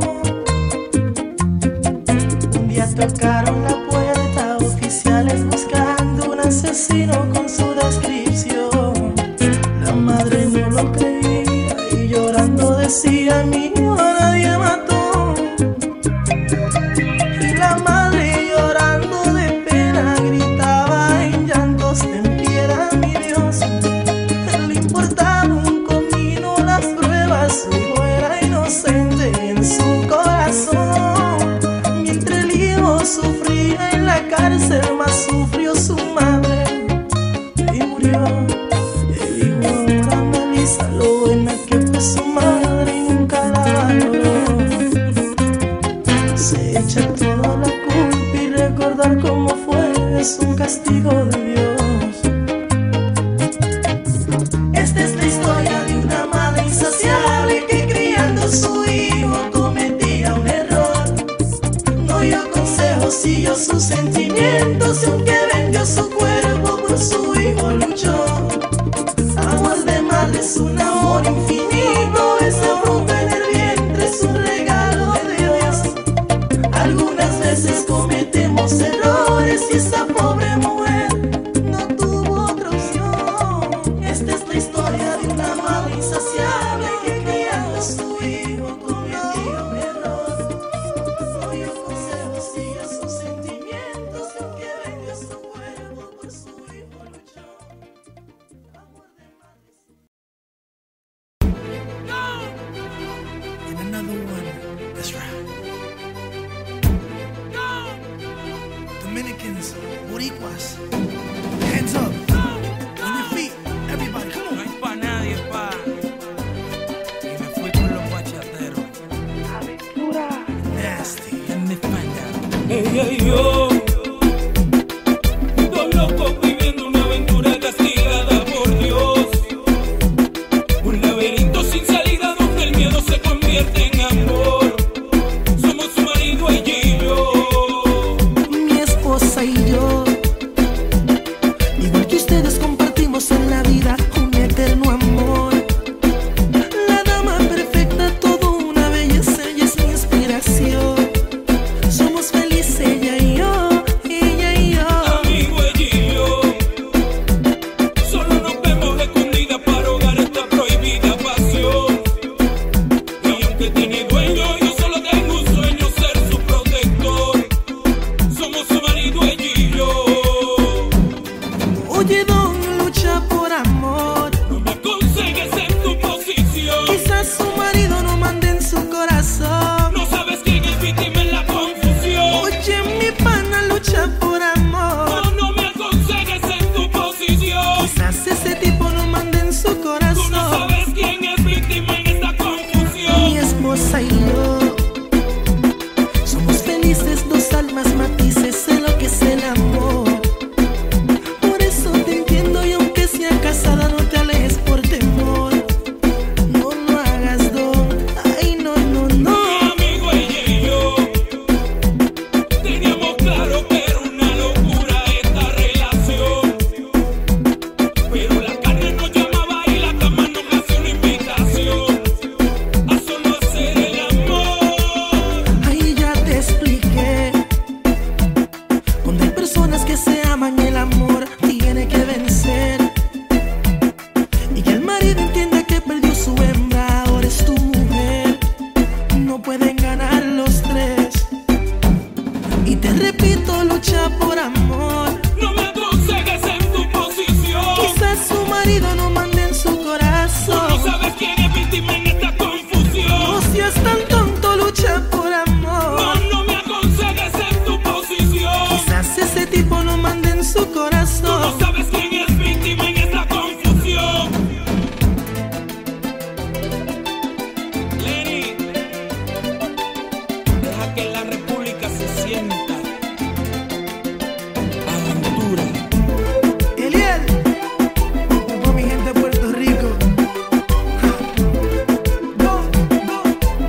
Un día tocaron la puerta, oficiales buscando un asesino con su descripción. La madre no lo creía y llorando decía: mi hijo nadie mató. Y la madre llorando de pena gritaba en llantos: ten piedad, mi Dios. Le importaba un comino las pruebas, su hijo era inocente en su corazón. Mientras el hijo sufría en la cárcel, más sufrió su madre y murió. El hijo ahora analiza lo buena que fue su madre y nunca la valoró. Se echa toda la culpa y recordar cómo fue es un castigo de Dios. Esta es la historia de una madre insaciable que criando a su hijo cometía un error. No dio consejos, siguió sus sentimientos y aunque vendió su cuerpo por su hijo luchó. Amor de madre es un amor infinito, ese fruto en el vientre es un regalo de Hands up. On your feet. Everybody, come on. No hay pa' nadie, pa. Y me fui con los bachateros. Aventura. Nasty. En mi España. Ella y yo. Dos locos viviendo una aventura castigada por Dios. Un laberinto sin salida donde el miedo se convierte en amor. Somos su marido, ella y yo. Mi esposa y yo, igual que ustedes, compartimos en la vida un eterno amor. La dama perfecta, todo una belleza, ella es mi inspiración. Somos felices ella y yo, ella y yo. Amigo, ella y yo. Solo nos vemos escondidas para ahogar esta prohibida pasión. Y aunque tiene dueño, yo solo tengo un sueño, ser su protector. Somos su marido, ella y yo. Oye, don, lucha por amor. No me aconsejes en tu posición. Quizás su marido no mande en su corazón. No sabes quién es víctima en la confusión. Oye, mi pana lucha por amor. No, no me aconsejes en tu posición. Quizás ese tipo no mande en su Tú corazón. no sabes quién es víctima en esta confusión. Mi esposa y yo somos felices, dos almas matices, sé lo que es el amor. Por eso te entiendo y aunque sea casada no te alejes por temor. No lo hagas, don. Ay, no, no, no. Mi amigo, ella y yo teníamos claro que era una locura esta relación. Pero la carne nos llamaba y la cama nos hacía una invitación a solo hacer el amor. Ahí ya te expliqué. Cuando hay personas que se aman, el amor tiene que vencer. Y que el marido entienda que perdió su hembra, ahora es tu mujer. No pueden ganar los tres. Y te repito, lucha por amor. No me aconsejes en tu posición. Quizás su marido no mande en su Tú no corazón. sabes quién es víctima en esta confusión. No seas tan tonto, lucha por No, amor. no me aconsejes en tu posición. Quizás ese tipo no mande en su Tú no corazón. sabes quién es víctima en esta confusión. Lenny, deja que la república se sienta. Aventura. Eliel, por mi gente de Puerto Rico. Go, go.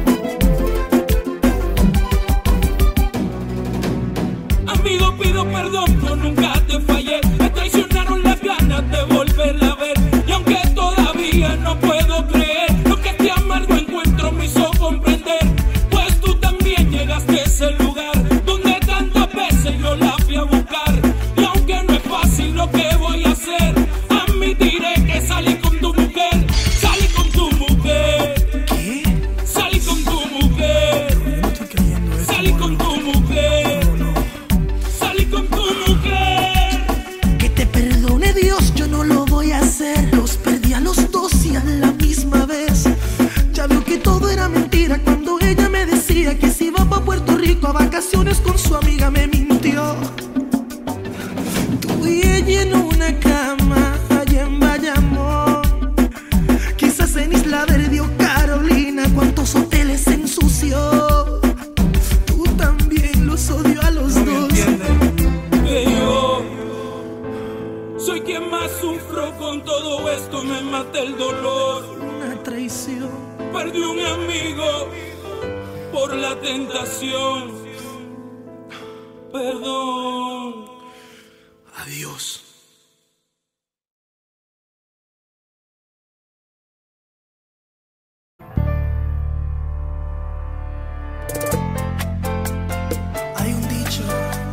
Amigo, pido perdón, yo nunca te fallé. Me traicionaron las ganas de volverla a ver. Y aunque todavía no puedo creer lo que este amargo encuentro me hizo comprender, pues tú también llegaste a ese lugar donde tantas veces yo la fui a buscar. Y aunque no es fácil lo que voy a hacer, admitiré que salí con tu mujer. Salí con tu mujer. ¿Qué? Salí con tu mujer. Yo no estoy creyendo esto. Salí con tu mujer. No, no. Salí con tu mujer. Que te perdone Dios, yo no lo voy a hacer. Los perdí a los dos y a la misma vez. Ya veo que todo era mentira cuando ella me decía que se iba pa' Puerto Rico a vacaciones con su amiga, me mintió. Tú y ella en una cama allá en Bayamón. Quizás en Isla Verde o Carolina, cuántos hoteles se ensució. Tú también los odio a los ¿No me dos. entiendes? Que yo soy quien más sufro con todo esto, me mata el dolor. Una traición. Perdí un amigo por la tentación. Perdón. Adiós. Hay un dicho,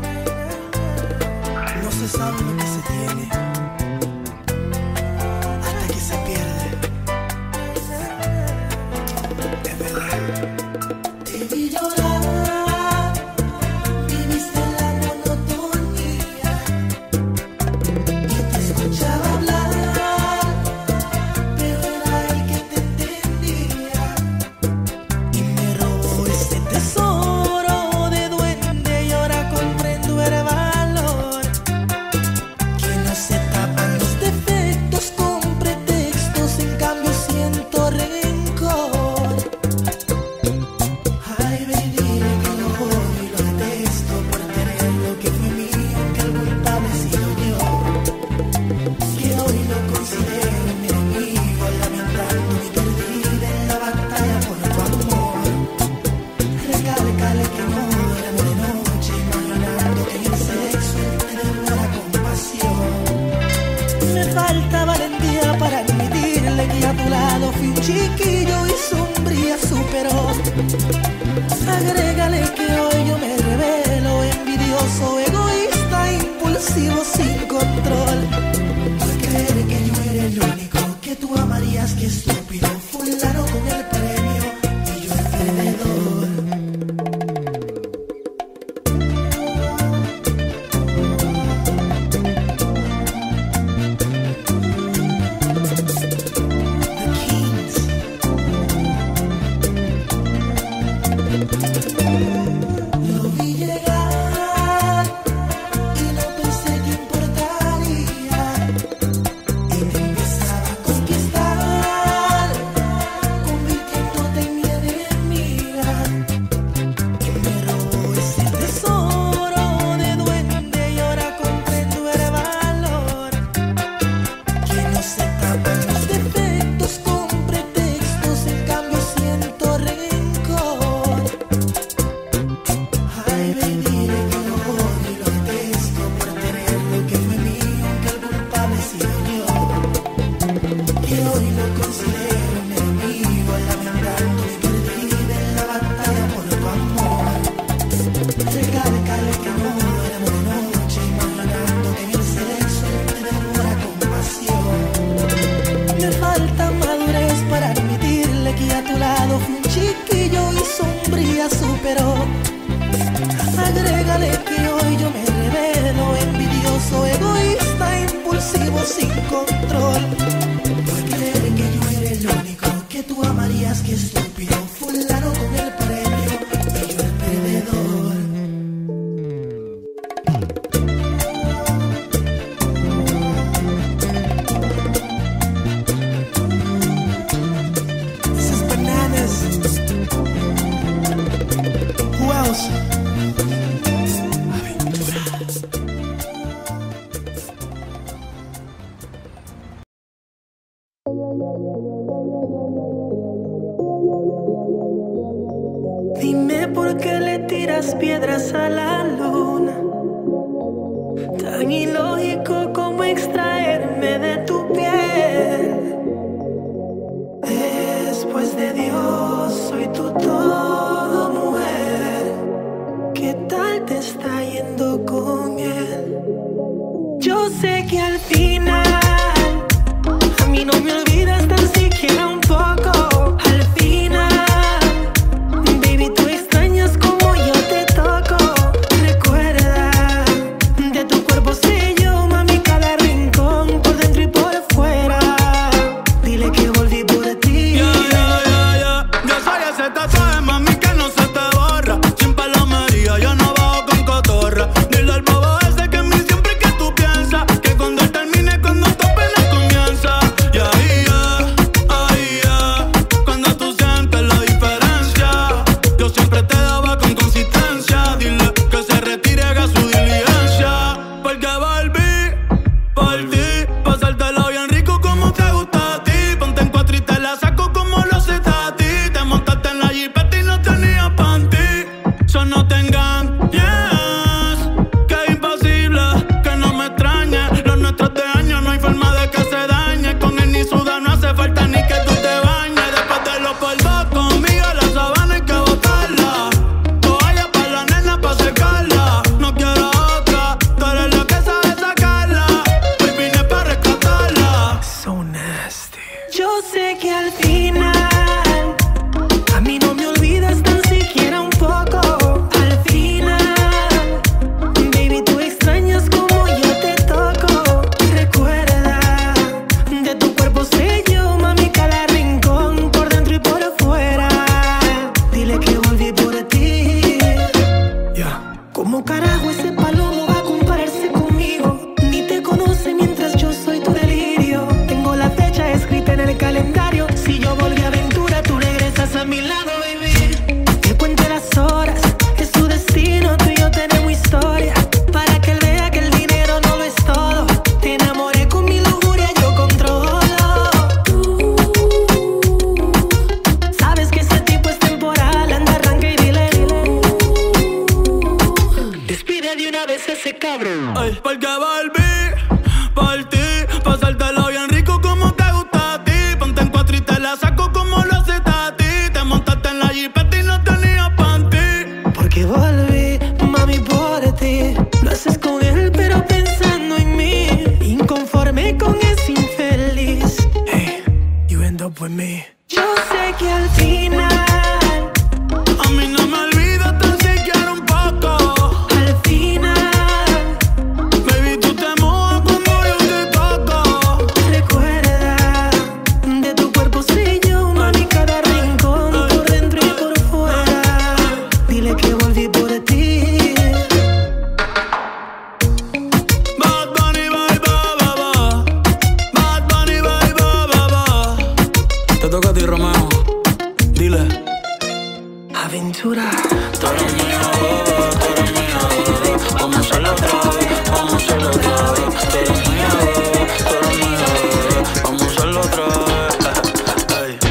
no se sabe lo que se tiene hasta que se pierde. Es verdad. Te vi llorar, viviste la monotonía y te escuchaba hablar, pero era el que te entendía y me robó ese tesoro de duende y ahora comprendo el valor chiquillo y sombría superó. Agrégale que hoy yo me revelo, envidioso, egoísta, impulsivo, sin control. Por creer que yo era el único que tú amarías, que estúpido, fulano con el premio y yo el perdedor. Lo vi llegar y no pensé que importaría, y me empezaba a conquistar, convirtiéndote en mi enemiga, y me robó ese tesoro de duende y ahora comprendo el valor, que no se tapan los defectos con pretextos, en cambio siento rencor. Ay, baby, dile que lo odio y lo detesto por tener lo que fue mío, aunque el culpable he sido yo, que hoy lo considero un enemigo, lamentando mi perdida en la batalla por tu amor. Recálcale que no duermo de noche, imaginando que mi sexo te devora con pasión. Me falta madurez para admitirle que a tu lado fui un chiquillo y sombría superó. Agrégale que hoy yo me revelo, envidioso, egoísta, impulsivo, sin control. Por creer que yo era el único que tú amarías, que estúpido, fulano con el premio y yo el perdedor. Esas bananas. Who else? Dime por qué le tiras piedras a la luna. Tan ilógico como extraerme de tu piel. Después de Dios, soy tu todo, mujer. ¿Qué tal te está yendo con él? Yo sé que al final a mí no me olvidas tan siquiera un poco. Al final, baby, tú extrañas como yo te toco. Recuerda, de tu cuerpo sé yo, mami, cada rincón, por dentro y por fuera. Dile que volví por ti. Yeah, yeah, yeah, yeah. Yo soy ese tatuaje, mami, que no se te borra. Sin palomería, yo no bajo con cotorra. Dile al bobo ese que en mí siempre que tú piensas, que cuando él termine, cuando tu pena comienza. Y ahí ya, ahí ya, cuando tú sientes la diferencia, yo siempre te daba con consistencia. Dile que se retire, haga su diligencia, porque volví por ti, pasártelo bien rico como te gusta a ti. Ponte en cuatro y te la saco como lo sé a ti. Te montaste en la jipeta y no tenía panty. So no te engañes, que es imposible que no me extrañe. Los nuestros de años no hay forma de que se dañe. Con él ni suda, no hace falta ni que tú te bañes. Después de los polvos conmigo, la sabana hay que botarla. Toalla para la nena pa' secarla. No quiero otra, tú eres la que sabe sacarla. Baby, up with me. Yo sé que al final A mí no me olvidas tan siquiera un poco. Al final Baby, tú te mojas cuando yo te toco. recuerda de tu cuerpo sé yo, mami, cada rincón, por dentro y por fuera. Dile que volví por ti. Bad Bunny, bye, bye, bye, bye. Bad Bunny, bye, bye, bye, bye. Te toca a ti, Romeo. Dile. Aventura. Tú eres mía, bebé, tú eres mía, bebé. Vamos a hacerlo otra vez, vamos a hacerlo otra vez. Tú eres mía, bebé, tú eres mía, bebé. Vamos a hacerlo otra vez. Ey.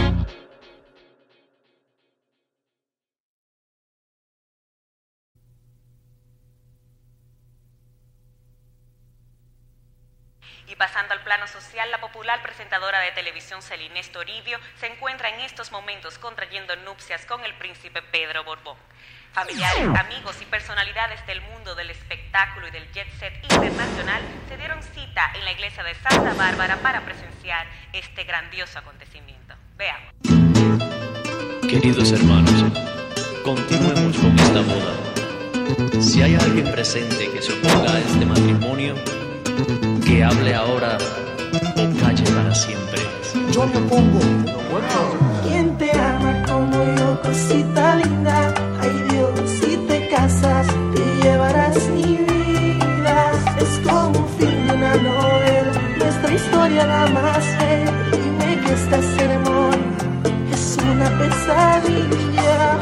Y pasando al plano social, la popular presentadora de televisión Celines Toribio se encuentra en estos momentos contrayendo nupcias con el príncipe Pedro Borbón. Familiares, amigos y personalidades del mundo del espectáculo y del jet set internacional se dieron cita en la iglesia de Santa Bárbara para presenciar este grandioso acontecimiento. Veamos. Queridos hermanos, continuemos con esta boda. Si hay alguien presente que se oponga a este matrimonio, que hable ahora o calle para siempre. Yo me opongo. ¿Quién te ama como yo, cosita linda? Ay Dios, si te casas, te llevarás mi vida. Es como un fin de una novela, nuestra historia la más bella. Dime que esta ceremonia es una pesadilla.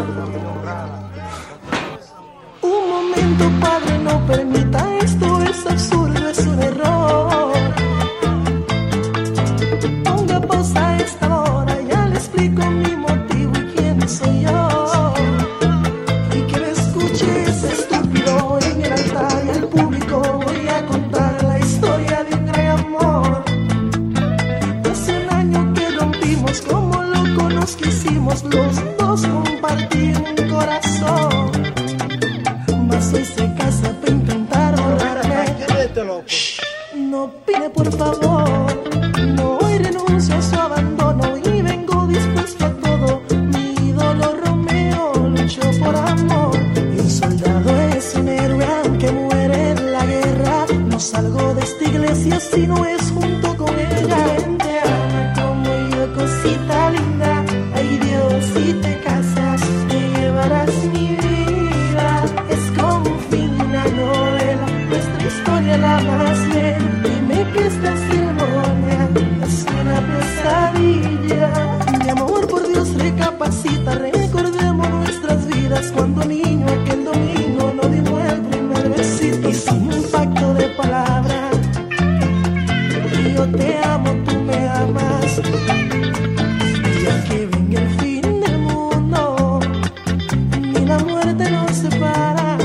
Un momento, padre, no permita esto, es absurdo, es un error. Ponga pausa a esta hora, ya le explico mi motivo y quién soy yo. Y que me escuches, estúpido, en el altar y al público voy a contar la historia de un gran amor. Hace un año que rompimos, como locos nos quisimos, los dos compartir un corazón. Mas hoy se casa para intentar borrarme. No pide por favor, no hoy renuncio a su abandono y vengo dispuesto a todo. Mi ídolo Romeo luchó por amor y un soldado es un héroe aunque muere en la guerra. No salgo de esta iglesia si no es junto con ella. Gente ama como yo, cosita linda. Ay Dios, si te casas te llevarás mi vida. Es como un fin de una novela, nuestra historia la más bella. Dime que esta ceremonia es una pesadilla. Mi amor, por Dios, recapacita, recordemos nuestras vidas. Cuando niño aquel domingo nos dimos el primer besito. Hicimos un pacto de palabra, y yo te amo, tú me amas. Y aunque venga el fin del mundo, ni la muerte nos separa.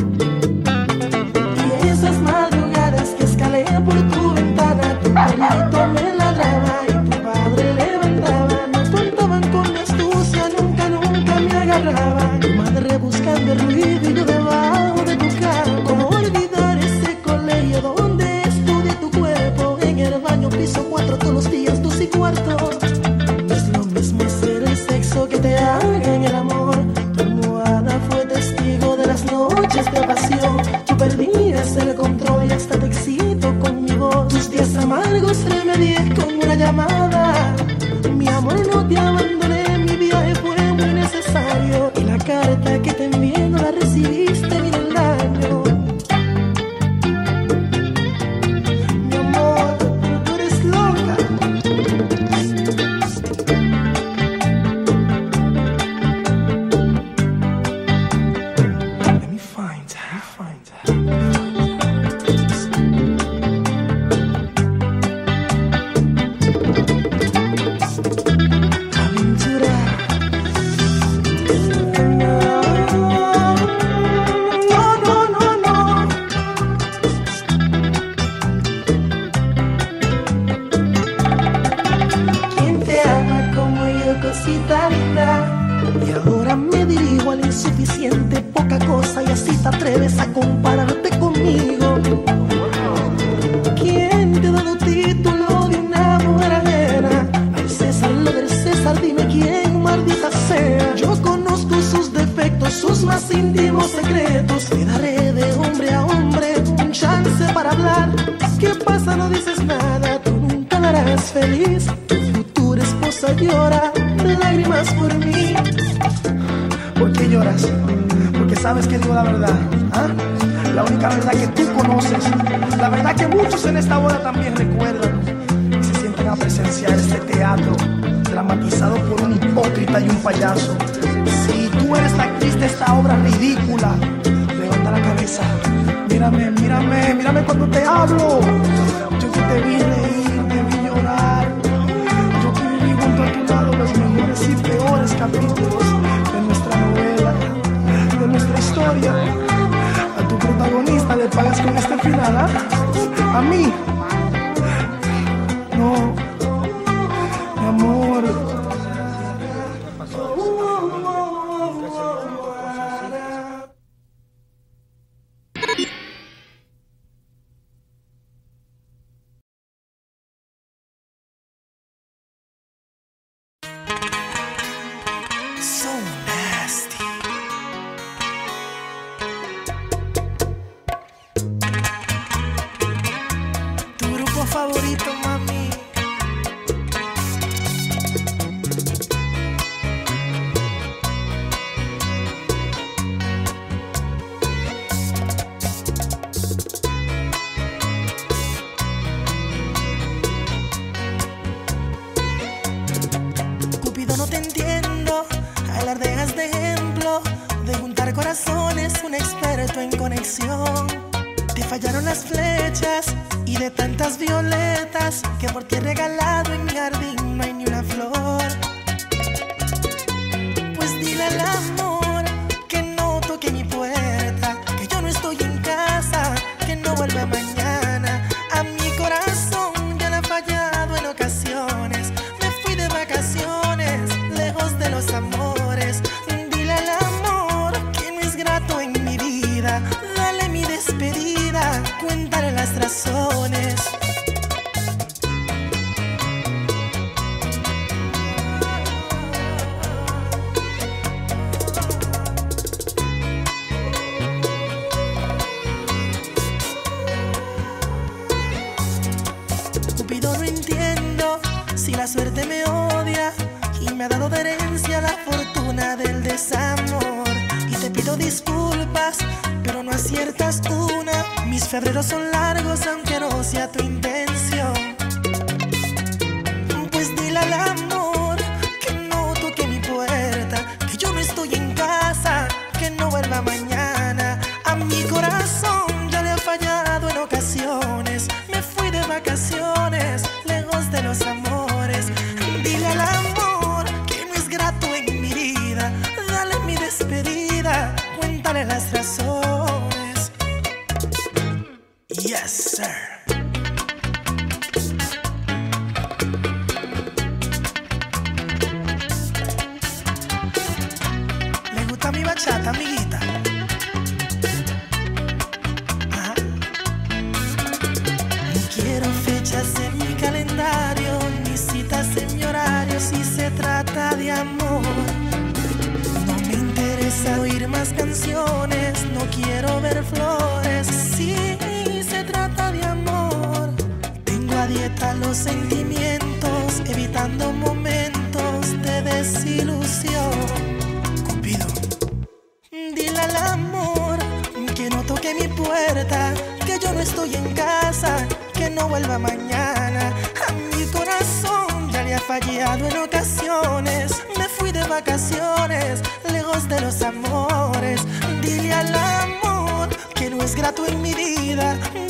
Y esas madrugadas que escalé por tu ventana, tu perrito me ladraba y tu padre levantaba. No contaban con mi astucia, nunca, nunca me agarraba. Tu madre buscando el ruido y yo debajo de tu cama. ¿Cómo olvidar ese colegio donde estudié tu cuerpo? En el baño piso cuatro todos los días, dos y cuarto. No es lo mismo hacer el sexo que te hagan el amor. Tu almohada fue testigo de las noches de pasión. Tú perdías el control y hasta te excito con mi voz. Tus días amargos remedié con una llamada. Mi amor, no te abandoné, mi viaje fue muy necesario. Y la carta que te envié no la recibiste ni del daño. Mi amor, tú eres loca. Let me find her, find her. Aventura. No, no, no, no. ¿Quién te ama como yo, cosita linda? Y ahora me dirijo al insuficiente, poca cosa, y así te atreves a compararte conmigo. ¿Quién te ha dado título de una mujer ajena? Al César lo del no dices nada, tú nunca la harás feliz. Tu futura esposa llora lágrimas por mí. ¿Por qué lloras? Porque sabes que digo la verdad, ¿ah? La única verdad que tú conoces, la verdad que muchos en esta boda también recuerdan y se sienten a presenciar este teatro dramatizado por un hipócrita y un payaso. Si tú eres la actriz de esta obra ridícula, levanta la cabeza, mírame, mírame, mírame cuando te hablo. Yo que te vi reír, te vi llorar, yo que viví junto a tu lado los mejores y peores capítulos de nuestra novela, de nuestra historia. A tu protagonista le pagas con este final, ¿ah? A mí no, mi amor. So nasty. Tu grupo favorito, mami. Cupido, no te entiendo. Alardeas de ejemplo, de juntar corazones, un experto en conexión. Te fallaron las flechas y de tantas violetas que por ti he regalado en mi jardín no hay ni una flor. Pues dile al amor que no toque mi puerta, que yo no estoy en casa, que no vuelva mañana. A mi corazón ya le ha fallado en ocasiones. Me fui de vacaciones, lejos de los amores. Dile al amor que no es grato en mi vida. Dale mi despedida, cuéntale las razones. Cupido, no entiendo si la suerte me odia y me ha dado de herencia la fortuna del desamor. Y te pido disculpas, pero no aciertas una. Mis febreros son largos, aunque no sea tu intención. Pues dile al amor que no toque mi puerta, que yo no estoy en casa, que no vuelva mañana. A mi corazón ya le ha fallado en ocasiones. Me fui de vacaciones, lejos de los amores. Dile al amor que no es grato en mi vida. Dale mi despedida, cuéntale las razones. Yes, sir. ¿Le gusta mi bachata, amiguita? Ajá. No quiero fechas en mi calendario, ni citas en mi horario si se trata de amor. No me interesa oír más canciones, no quiero ver flores si se trata de amor. Tengo a dieta los sentimientos, evitando momentos de desilusión. Cupido, dile al amor que no toque mi puerta, que yo no estoy en casa, que no vuelva mañana. A mi corazón ya le ha fallado en ocasiones. Me fui de vacaciones, lejos de los amores. Dile al amor que no es grato en mi vida.